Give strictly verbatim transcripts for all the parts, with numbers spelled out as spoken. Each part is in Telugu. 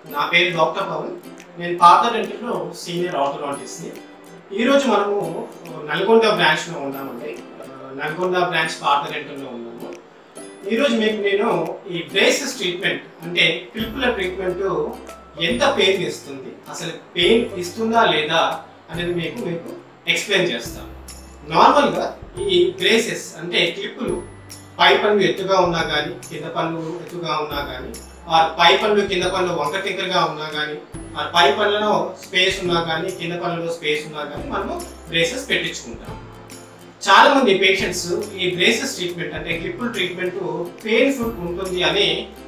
నా పేరు డాక్టర్ పవన్. నేను పార్థ డెంటల్లో సీనియర్ ఆర్థోడాంటిస్ట్ని. ఈరోజు మనము నల్గొండ బ్రాంచ్లో ఉన్నామండి. నల్గొండ బ్రాంచ్ పార్థ డెంటల్లో ఉన్నాము. ఈరోజు మీకు నేను ఈ బ్రేసెస్ ట్రీట్మెంట్ అంటే క్లిప్పుల ట్రీట్మెంట్ ఎంత పెయిన్ ఇస్తుంది, అసలు పెయిన్ ఇస్తుందా లేదా అనేది మీకు మీకు ఎక్స్ప్లెయిన్ చేస్తాను. నార్మల్గా ఈ బ్రేసెస్ అంటే క్లిప్పులు పై పనులు ఎత్తుగా ఉన్నా కానీ, కింద పనులు ఎత్తుగా ఉన్నా కానీ, ఆ పై పనులు కింద పనులు వంక టింకర్గా ఉన్నా కానీ, ఆ పై పనులలో స్పేస్ ఉన్నా కానీ, కింద పనులలో స్పేస్ ఉన్నా కానీ మనము బ్రేసెస్ పెట్టించుకుంటాం. చాలా మంది పేషెంట్స్ ఈ బ్రేసెస్ ట్రీట్మెంట్ అంటే క్లిప్పుల ట్రీట్మెంట్ పెయిన్ఫుల్ ఉంటుంది అని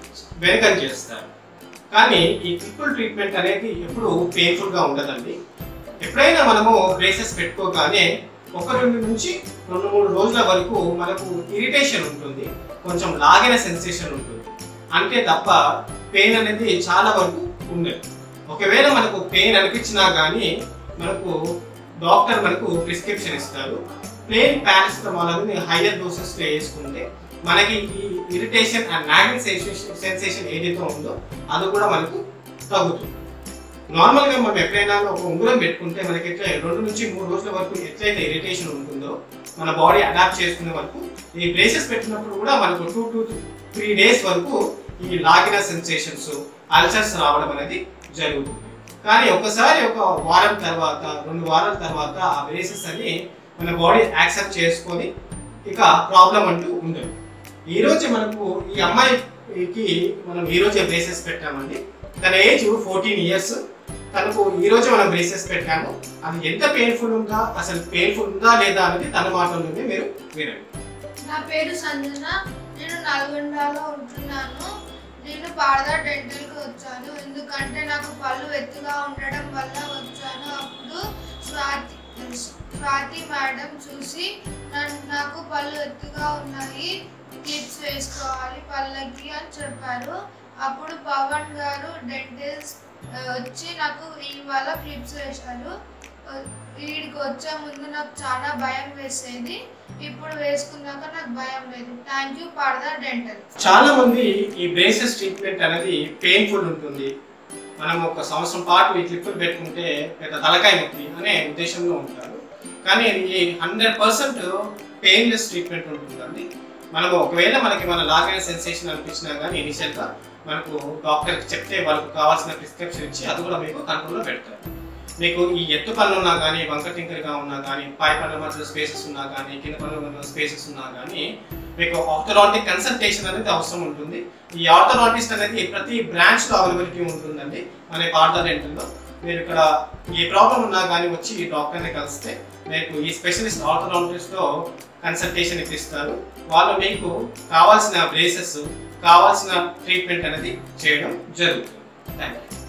వెనకం చేస్తారు. కానీ ఈ క్లిప్పుల ట్రీట్మెంట్ అనేది ఎప్పుడు పెయిన్ఫుల్గా ఉండదండి. ఎప్పుడైనా మనము బ్రేసెస్ పెట్టుకోగానే ఒక రెండు నుంచి రెండు మూడు రోజుల వరకు మనకు ఇరిటేషన్ ఉంటుంది, కొంచెం లాగిన సెన్సేషన్ ఉంటుంది, అంతే తప్ప పెయిన్ అనేది చాలా వరకు ఉండదు. ఒకవేళ మనకు పెయిన్ అనిపించినా కానీ మనకు డాక్టర్ మనకు ప్రిస్క్రిప్షన్ ఇస్తారు. ప్లెయిన్ పారాసిటమాల్ అనేది హైయర్ డోసెస్లో వేసుకుంటే మనకి ఈ ఇరిటేషన్ అండ్ నాగింగ్ సెన్సేషన్ ఏదైతే ఉందో అది కూడా మనకు తగ్గుతుంది. నార్మల్గా మనం ఎప్పుడైనా ఒక ఉంగరం పెట్టుకుంటే మనకి ఎట్లా రెండు నుంచి మూడు రోజుల వరకు ఎట్లయితే ఇరిటేషన్ ఉంటుందో మన బాడీ అడాప్ట్ చేసుకునే వరకు ఈ బ్రేసెస్ పెట్టినప్పుడు కూడా మనకు టూ టు త్రీ డేస్ వరకు ఈ లాగిన సెన్సేషన్స్, అల్సర్స్ రావడం అనేది జరుగుతుంది. కానీ ఒకసారి ఒక వారం తర్వాత, రెండు వారాల తర్వాత ఆ బ్రేసెస్ అని మన బాడీ యాక్సెప్ట్ చేసుకొని ఇక ప్రాబ్లం అంటూ ఉండదు. ఈరోజు మనకు ఈ అమ్మాయికి మనం ఈరోజే బ్రేసెస్ పెట్టామండి. తన ఏజ్ ఫోర్టీన్ ఇయర్స్. తనకు ఈరోజు మనం బ్రేసెస్ పెట్టాము. అది ఎంత పెయిన్ఫుల్ ఉందా, అసలు పెయిన్ఫుల్ ఉందా లేదా అనేది తన మాటల్లోనే మీరు వినండి. నా పేరు సంజన. నేను నల్గొండలో ఉంటున్నాను. నేను పార్థ డెంటల్కి వచ్చాను ఎందుకంటే నాకు పళ్ళు ఎత్తుగా ఉండడం వల్ల వచ్చాను. అప్పుడు స్వాతి స్వాతి మేడం చూసి నాకు పళ్ళు ఎత్తుగా ఉన్నాయి, క్లిప్స్ వేసుకోవాలి పళ్ళకి అని చెప్పారు. అప్పుడు పవన్ గారు డెంటిస్ట్ వచ్చి నాకు ఇవాళ క్లిప్స్ వేశారు. వీడికి వచ్చే ముందు నాకు చాలా భయం వేసేది, ఇప్పుడు వేసుకున్నాక నాకు భయం లేదు. Thank you Partha dental. చాలా మంది ఈ బ్రేసెస్ ట్రీట్మెంట్ అనేది పెయిన్ఫుల్ ఉంటుంది, మనం ఒక సంవత్సరం పాటు ఈ క్లిప్పులు పెట్టుకుంటే పెద్ద తలకాయ నొప్పి అనే ఉద్దేశంలో ఉంటారు. కానీ ఈ హండ్రెడ్ పర్సెంట్ పెయిన్లెస్ ట్రీట్మెంట్ ఉంటుందండి. మనం ఒకవేళ మనకి మన లాగైన సెన్సేషన్ అనిపించినా కానీ ఇనిషియల్గా మనకు డాక్టర్కి చెప్తే వాళ్ళకు కావాల్సిన ప్రిస్క్రిప్షన్ ఇచ్చి అది కూడా మీకు కంట్రోల్లో పెడతారు. మీకు ఈ ఎత్తు పనులు ఉన్నా కానీ, వంక టింకర్గా ఉన్నా కానీ, పై పనుల మధ్యలో స్పేసెస్ ఉన్నా కానీ, కింద పనుల మధ్యలో స్పేసెస్ ఉన్నా కానీ మీకు ఆర్థోడాంటిక్ కన్సల్టేషన్ అనేది అవసరం ఉంటుంది. ఈ ఆర్థోడాంటిస్ట్ అనేది ప్రతి బ్రాంచ్లో అవైలబిలిటీ ఉంటుందండి మన పార్థ డెంటల్లో. మీరు ఇక్కడ ఏ ప్రాబ్లం ఉన్నా కానీ వచ్చి ఈ డాక్టర్ని కలిస్తే మీకు ఈ స్పెషలిస్ట్ ఆర్థోడాంటిస్ట్తో కన్సల్టేషన్ ఇప్పిస్తారు. వాళ్ళు మీకు కావాల్సిన బ్రేసెస్, కావాల్సిన ట్రీట్మెంట్ అనేది చేయడం జరుగుతుంది. Thank you.